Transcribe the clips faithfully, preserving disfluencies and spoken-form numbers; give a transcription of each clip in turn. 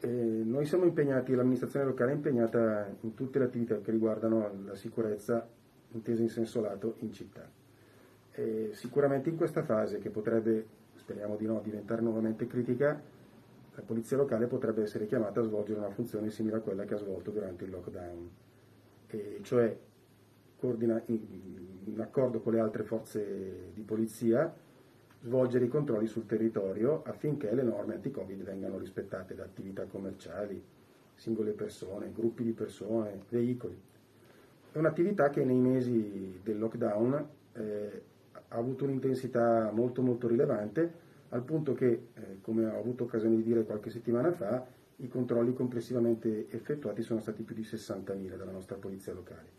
Eh, noi siamo impegnati, l'amministrazione locale è impegnata in tutte le attività che riguardano la sicurezza intesa in senso lato in città. Eh, sicuramente in questa fase, che potrebbe, speriamo di no, diventare nuovamente critica, la polizia locale potrebbe essere chiamata a svolgere una funzione simile a quella che ha svolto durante il lockdown, e cioè coordina, in, in accordo con le altre forze di polizia, svolgere i controlli sul territorio affinché le norme anti-Covid vengano rispettate da attività commerciali, singole persone, gruppi di persone, veicoli. È un'attività che nei mesi del lockdown eh, ha avuto un'intensità molto molto rilevante, al punto che, eh, come ho avuto occasione di dire qualche settimana fa, i controlli complessivamente effettuati sono stati più di sessantamila dalla nostra polizia locale.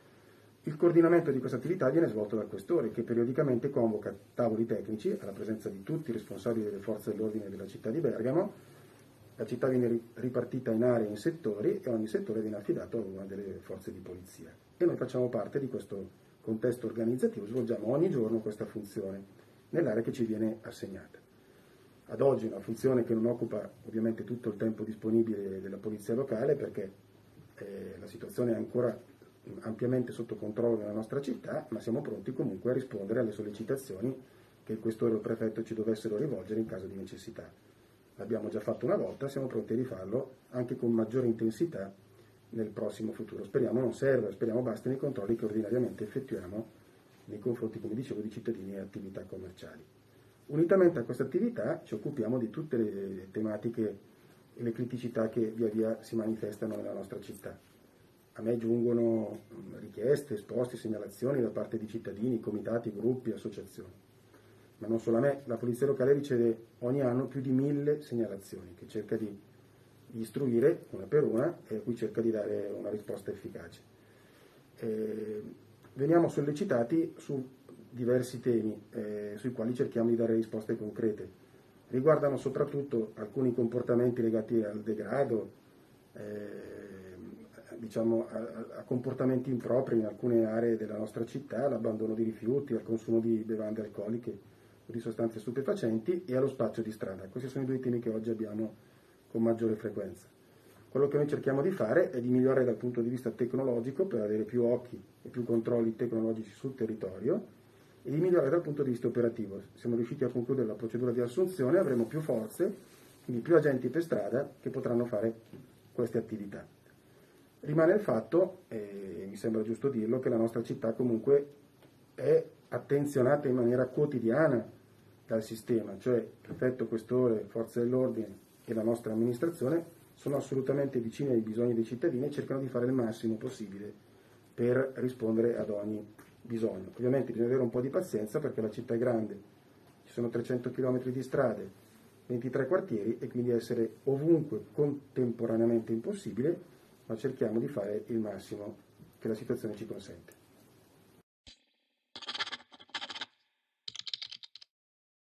Il coordinamento di questa attività viene svolto dal questore, che periodicamente convoca tavoli tecnici alla presenza di tutti i responsabili delle forze dell'ordine della città di Bergamo. La città viene ripartita in aree e in settori e ogni settore viene affidato a una delle forze di polizia. E noi facciamo parte di questo contesto organizzativo, svolgiamo ogni giorno questa funzione nell'area che ci viene assegnata. Ad oggi è una funzione che non occupa ovviamente tutto il tempo disponibile della polizia locale, perché eh, la situazione è ancora ampiamente sotto controllo nella nostra città, ma siamo pronti comunque a rispondere alle sollecitazioni che il questore o il prefetto ci dovessero rivolgere in caso di necessità. L'abbiamo già fatto una volta, siamo pronti a rifarlo anche con maggiore intensità nel prossimo futuro. Speriamo non serva, speriamo bastino i controlli che ordinariamente effettuiamo nei confronti, come dicevo, di cittadini e attività commerciali. Unitamente a questa attività ci occupiamo di tutte le tematiche e le criticità che via via si manifestano nella nostra città. A me giungono richieste, esposti, segnalazioni da parte di cittadini, comitati, gruppi, associazioni. Ma non solo a me, la polizia locale riceve ogni anno più di mille segnalazioni che cerca di istruire una per una e a cui cerca di dare una risposta efficace. Eh, veniamo sollecitati su diversi temi eh, sui quali cerchiamo di dare risposte concrete. Riguardano soprattutto alcuni comportamenti legati al degrado, eh, diciamo a, a comportamenti impropri in alcune aree della nostra città, l'abbandono di rifiuti, al consumo di bevande alcoliche o di sostanze stupefacenti e allo spazio di strada. Questi sono i due temi che oggi abbiamo con maggiore frequenza. Quello che noi cerchiamo di fare è di migliorare dal punto di vista tecnologico per avere più occhi e più controlli tecnologici sul territorio e di migliorare dal punto di vista operativo. Siamo riusciti a concludere la procedura di assunzione, avremo più forze, quindi più agenti per strada che potranno fare queste attività. Rimane il fatto, e mi sembra giusto dirlo, che la nostra città comunque è attenzionata in maniera quotidiana dal sistema, cioè prefetto, questore, forze dell'ordine e la nostra amministrazione sono assolutamente vicini ai bisogni dei cittadini e cercano di fare il massimo possibile per rispondere ad ogni bisogno. Ovviamente bisogna avere un po' di pazienza perché la città è grande, ci sono trecento chilometri di strade, ventitré quartieri e quindi essere ovunque contemporaneamente impossibile, ma cerchiamo di fare il massimo che la situazione ci consente.